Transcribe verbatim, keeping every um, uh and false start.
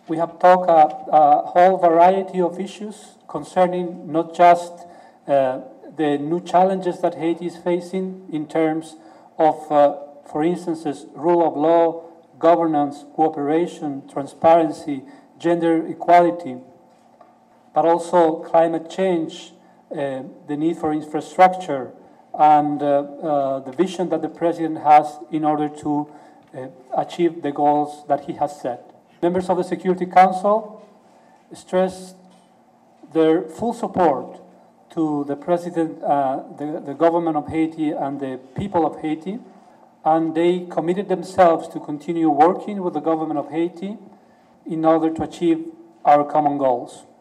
We have talked a, a whole variety of issues concerning not just uh, the new challenges that Haiti is facing in terms of, uh, for instance, rule of law, governance, cooperation, transparency, gender equality, but also climate change, uh, the need for infrastructure, and uh, uh, the vision that the President has in order to uh, achieve the goals that he has set. Members of the Security Council stressed their full support to the President, uh, the, the government of Haiti and the people of Haiti, and they committed themselves to continue working with the government of Haiti in order to achieve our common goals.